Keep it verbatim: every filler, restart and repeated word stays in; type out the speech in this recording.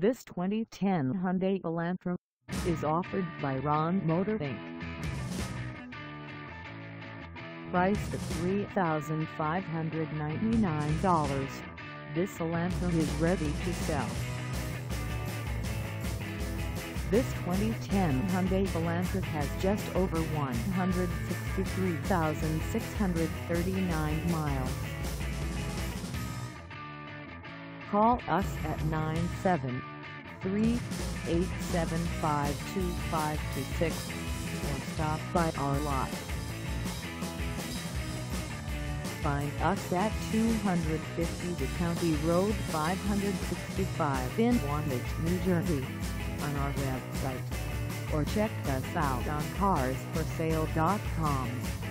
This twenty ten Hyundai Elantra is offered by Ron Motor Incorporated. Priced at three thousand five hundred ninety-nine dollars, this Elantra is ready to sell. This twenty ten Hyundai Elantra has just over one hundred sixty-three thousand six hundred thirty-nine miles. Call us at nine seven three, eight seven five, two five two six or stop by our lot. Find us at two fifty County Road five sixty-five in Wantage, New Jersey, on our website, or check us out on cars for sale dot com.